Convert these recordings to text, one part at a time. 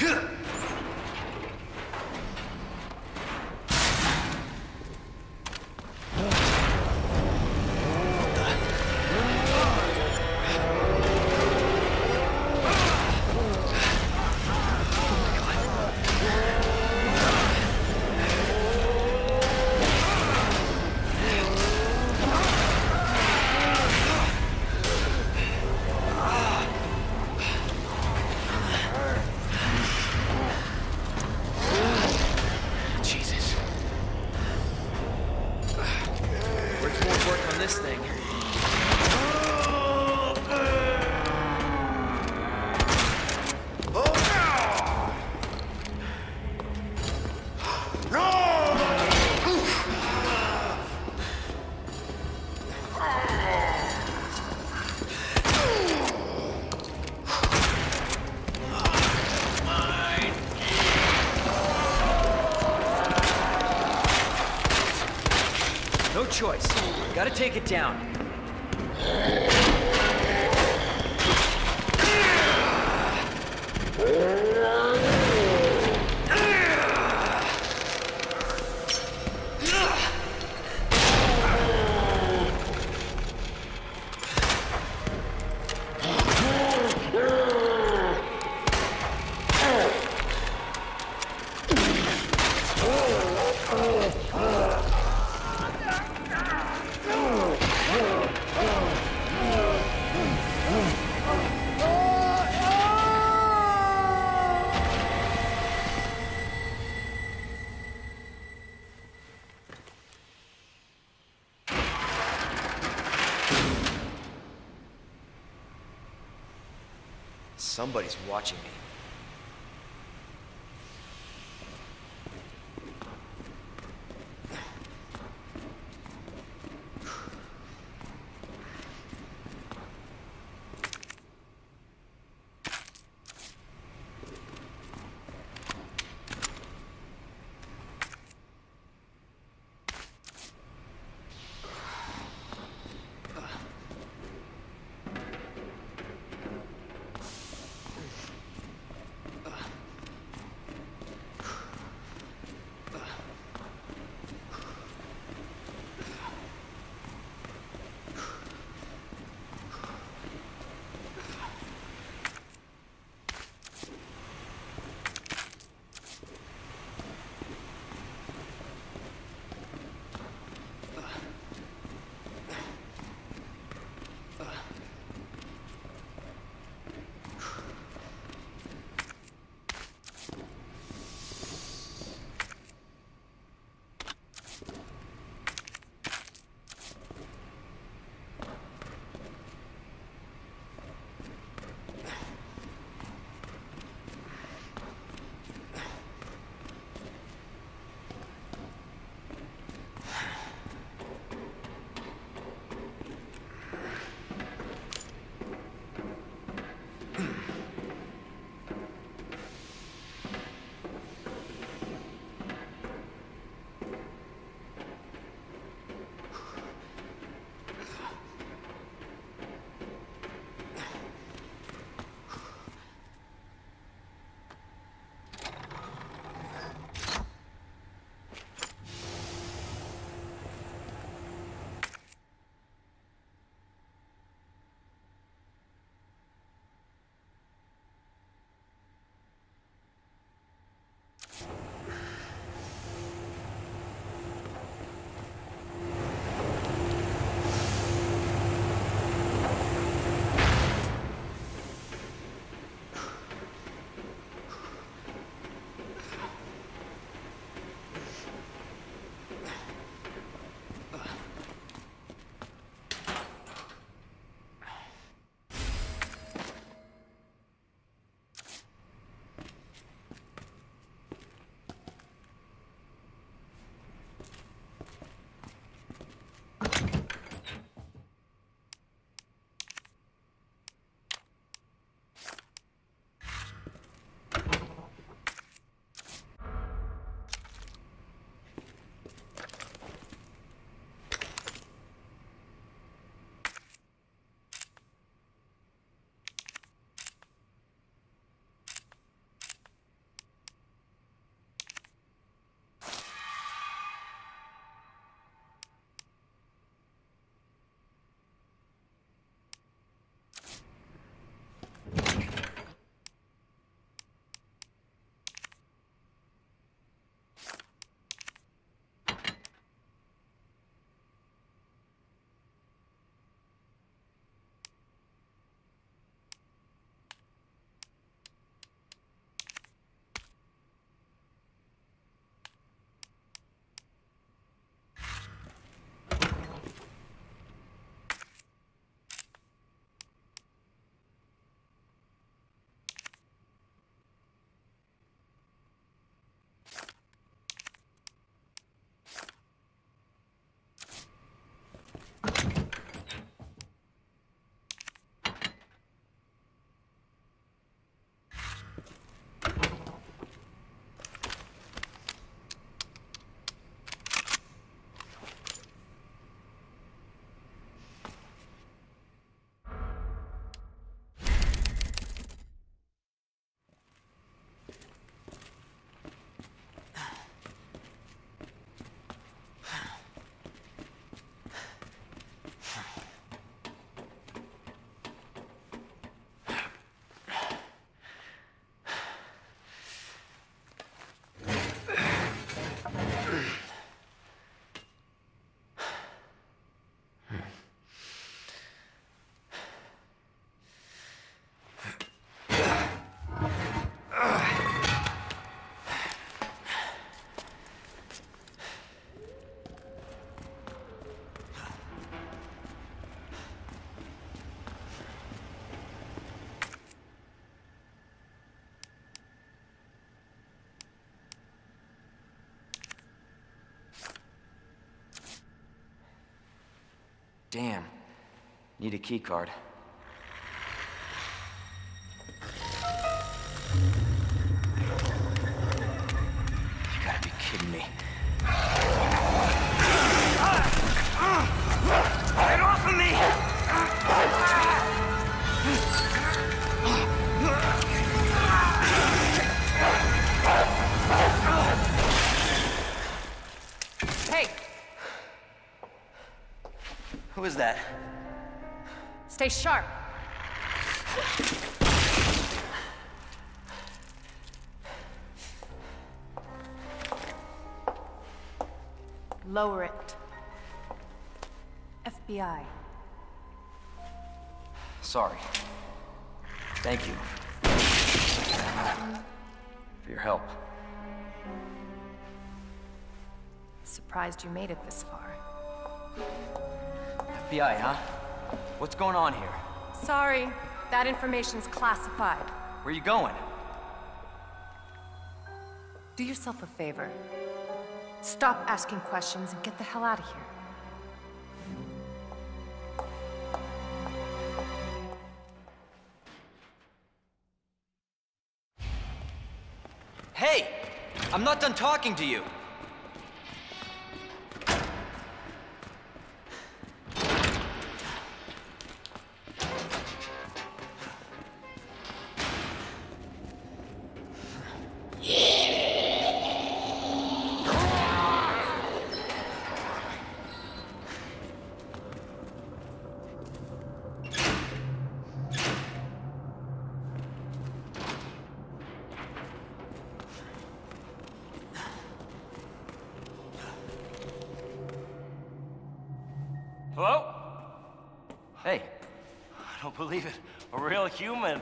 No choice. Gotta take it down. Somebody's watching me. Damn. Need a key card. You gotta be kidding me. Get off of me! Hey! Who is that? Stay sharp. Lower it. FBI. Sorry. Thank you. For your help. Surprised you made it this far. FBI, huh? What's going on here? Sorry, that information's classified. Where you going? Do yourself a favor. Stop asking questions and get the hell out of here. Hey! I'm not done talking to you! Hello? Hey, I don't believe it. A real human.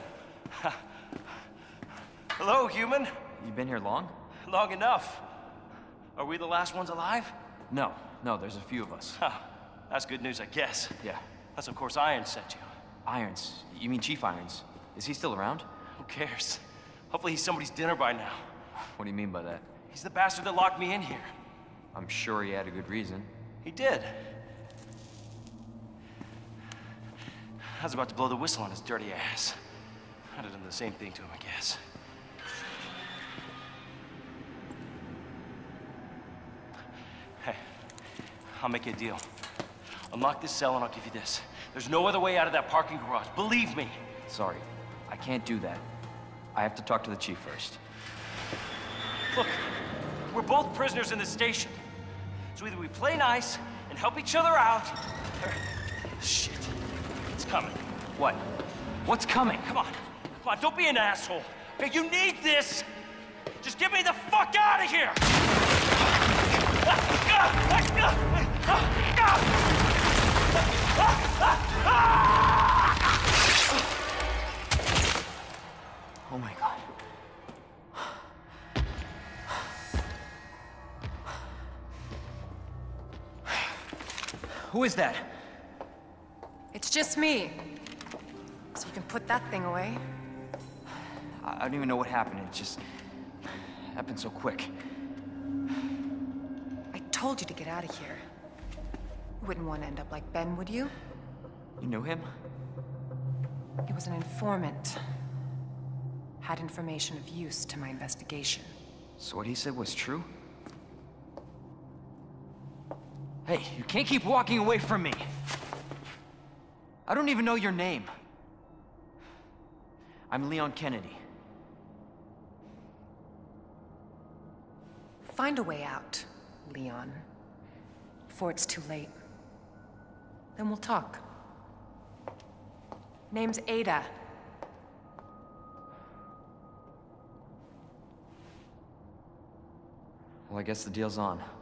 Hello, human. you been here long? Long enough. Are we the last ones alive? No, there's a few of us. Huh. That's good news, I guess. Yeah. That's of course Irons sent you. Irons. You mean Chief Irons. Is he still around? Who cares? Hopefully he's somebody's dinner by now. What do you mean by that? He's the bastard that locked me in here. I'm sure he had a good reason. He did. I was about to blow the whistle on his dirty ass. I'd have done the same thing to him, I guess. Hey, I'll make you a deal. Unlock this cell and I'll give you this. There's no other way out of that parking garage, believe me. Sorry, I can't do that. I have to talk to the chief first. Look, we're both prisoners in this station. So either we play nice and help each other out, or... Shit. It's coming. What? What's coming? Come on, don't be an asshole. Okay, you need this. Just get me the fuck out of here. Oh my God. Who is that? It's just me. So you can put that thing away. I don't even know what happened. It just happened so quick. I told you to get out of here. You wouldn't want to end up like Ben, would you? You knew him? He was an informant. Had information of use to my investigation. So what he said was true? Hey, you can't keep walking away from me! I don't even know your name. I'm Leon Kennedy. Find a way out, Leon. Before it's too late. Then we'll talk. Name's Ada. Well, I guess the deal's on.